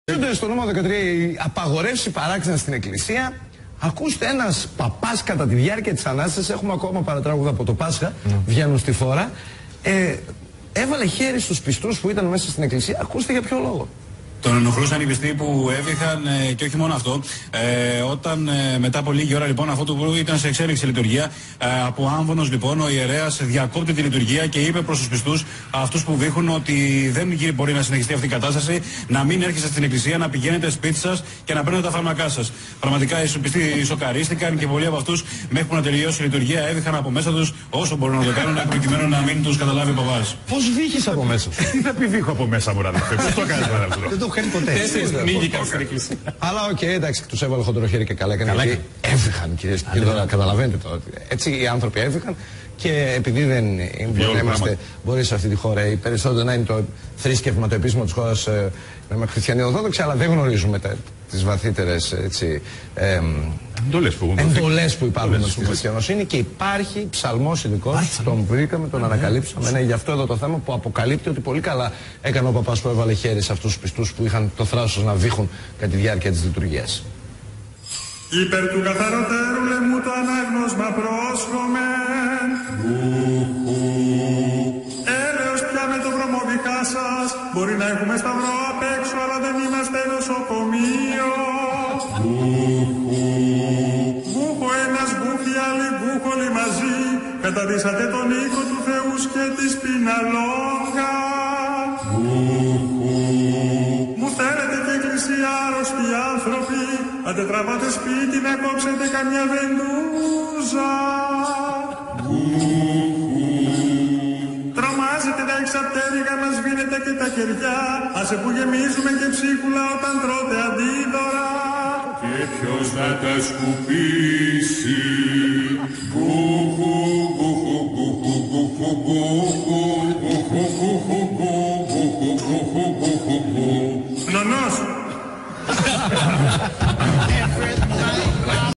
Στο νόμο 13 η απαγορεύση παράξενας στην εκκλησία. Ακούστε, ένας παπάς κατά τη διάρκεια της Ανάστασης, έχουμε ακόμα παρατράγουδα από το Πάσχα, βγαίνουν στη φόρα, έβαλε χέρι στους πιστούς που ήταν μέσα στην εκκλησία. Ακούστε για ποιο λόγο. Τον ενοχλούσαν οι πιστοί που έβηχαν και όχι μόνο αυτό. Όταν μετά από λίγη ώρα λοιπόν, αυτό που ήταν σε εξέλιξη λειτουργία, από άμβονος λοιπόν ο ιερέας διακόπτει τη λειτουργία και είπε προς τους πιστούς, αυτούς που βήχουν, ότι δεν μπορεί να συνεχιστεί αυτή η κατάσταση, να μην έρχεστε στην εκκλησία, να πηγαίνετε σπίτι σας και να παίρνετε τα φάρμακά σας. Πραγματικά οι πιστοί σοκαρίστηκαν και πολλοί από αυτούς, μέχρι που να τελειώσει η λειτουργία, έβηχαν από μέσα τους όσο μπορούν να το κάνουν, προκειμένου να μην τους καταλάβει ο παπάς. Πώς βήχεις από μέσα? Τι θα πει βήχω από μέσα μου, να πώς το κάνεις δεν το κάνει ποτέ. Αλλά οκ, εντάξει, τους έβαλε χοντρό χέρι και καλά έκανε. Γιατί έβηχαν, κυρίες και κύριοι, τώρα καταλαβαίνετε το. Έτσι οι άνθρωποι έβηχαν και επειδή δεν είμαστε, μπορεί σε αυτή τη χώρα οι περισσότεροι να είναι το θρήσκευμα, το επίσημο της χώρας, με χριστιανοί ορθόδοξοι, αλλά δεν γνωρίζουμε τις βαθύτερες εντολές που υπάρχουν στην χριστιανοσύνη και υπάρχει ψαλμός ειδικός, τον βρήκαμε, τον ανακαλύψαμε. Ναι, γι' αυτό εδώ το θέμα που αποκαλύπτει ότι πολύ καλά έκανε ο παπάς που έβαλε χέρι σε αυτούς τους πιστούς που είχαν το θράσος να βήχουν κατά τη διάρκεια της λειτουργίας. Υπέρ του καθαροτέρου λαιμού το ανάγνωσμα πρόσχομεν. Έλεος πια με το βρωμοδικά σας, μπορεί να έχουμε σταυρό απ' έξω, αλλά δεν είμαστε νοσοκομείο. Βούχο ένας, βούχοι άλλοι, βούχολοι μαζί, καταδύσατε τον οίκο του Θεού και της πιναλόγκα. Μου θέλετε και εκκλησία άρρωστοι άνθρωποι, αν δεν τραβάτε σπίτι να κόψετε καμιά βεντούζα. Τρομάζετε τα εξαπτέρυγα, μας σβήνετε και τα κεριά, άσε που γεμίζουμε και ψίχουλα όταν τρώτε αντίδωρα. Και ποιος να τα σκουπίσει, μπουχου, μπουχου, μπουχου, μπουχου, μπουχου.